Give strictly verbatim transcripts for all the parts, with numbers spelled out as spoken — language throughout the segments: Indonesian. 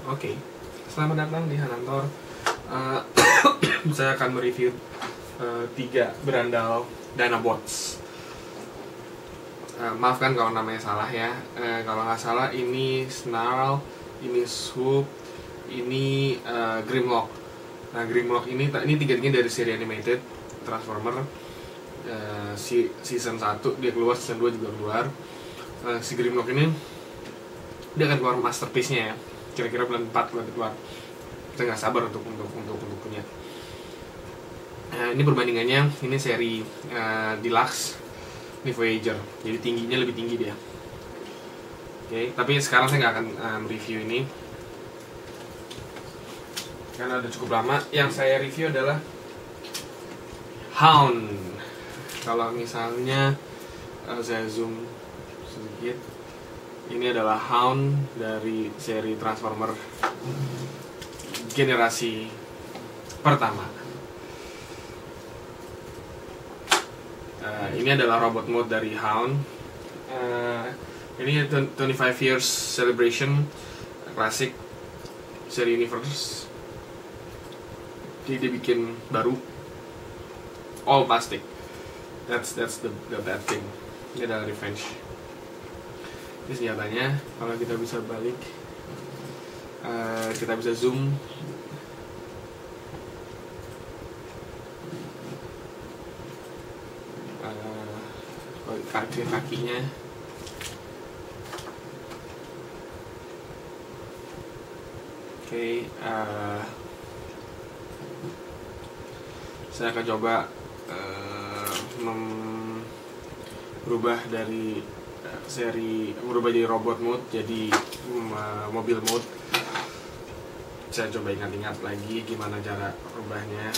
Oke, okay. Selamat datang di Hanantor. uh, Saya akan mereview uh, tiga berandal Dynabots. uh, Maafkan kalau namanya salah ya. uh, Kalau nggak salah ini Snarl, ini Swoop, ini uh, Grimlock. Nah Grimlock ini, ini tiga-tiganya dari seri animated Transformer. uh, si, Season satu dia keluar, season dua juga keluar. uh, Si Grimlock ini dia akan keluar masterpiece-nya ya, kira-kira bulan empat bulan keluar. Saya nggak sabar untuk untuk untuk untuk punya. Nah, ini perbandingannya, ini seri uh, Deluxe, ini Voyager, jadi tingginya lebih tinggi dia. Oke, okay, tapi sekarang saya nggak akan um, review ini karena udah cukup lama. Yang saya review adalah Hound. Kalau misalnya uh, saya zoom sedikit, ini adalah Hound dari seri Transformer generasi pertama. Uh, ini adalah robot mode dari Hound. Uh, ini twenty-five years celebration classic seri universe. Jadi dia bikin baru, all plastic. That's that's the the bad thing. Ini adalah revenge. Ini senjatanya. Kalau kita bisa balik, uh, kita bisa zoom. Uh, kaki kakinya. Oke, okay, uh, saya akan coba uh, merubah dari seri merubah jadi robot mode jadi um, mobil mode. Saya coba ingat-ingat lagi gimana cara rubahnya.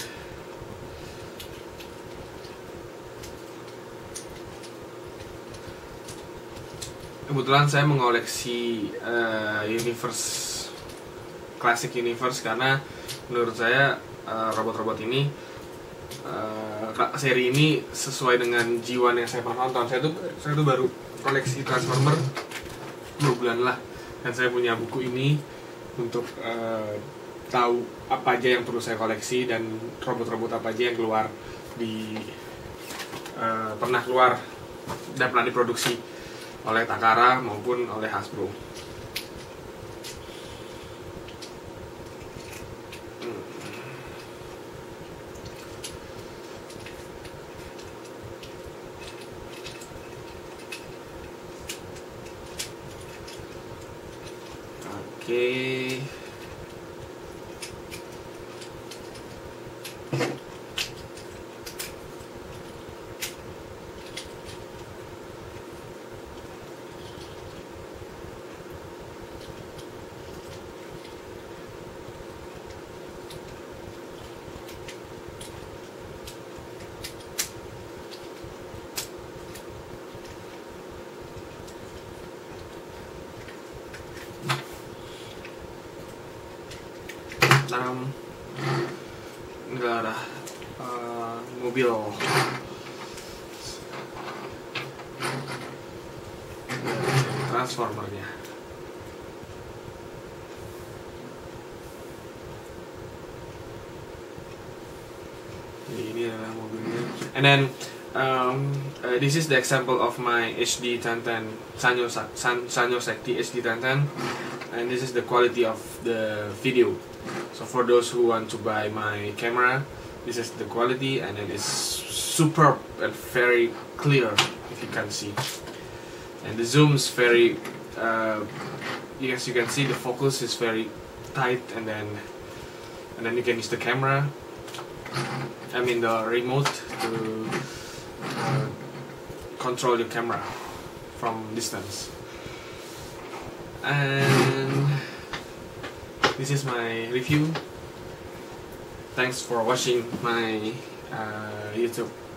Kebetulan saya mengoleksi uh, universe classic universe karena menurut saya uh, robot-robot ini uh, seri ini sesuai dengan jiwa yang saya pernah nonton. Saya tuh saya tuh baru koleksi Transformer dua bulan lah, dan saya punya buku ini untuk uh, tahu apa aja yang perlu saya koleksi dan robot-robot apa aja yang keluar di uh, pernah keluar dan pernah diproduksi oleh Takara maupun oleh Hasbro. Oke, okay. Um, ini adalah uh, mobil Transformernya. Jadi ini adalah mobilnya. And then um, uh, this is the example of my H D ten ten Sanyo San, Sanyo Sekti H D ten ten, and this is the quality of the video. So for those who want to buy my camera, this is the quality, and it is superb and very clear, if you can see. And the zoom is very, uh, yes, you can see the focus is very tight, and then and then you can use the camera, I mean the remote, to uh, control your camera from distance. And this is my review. Thanks for watching my uh, YouTube.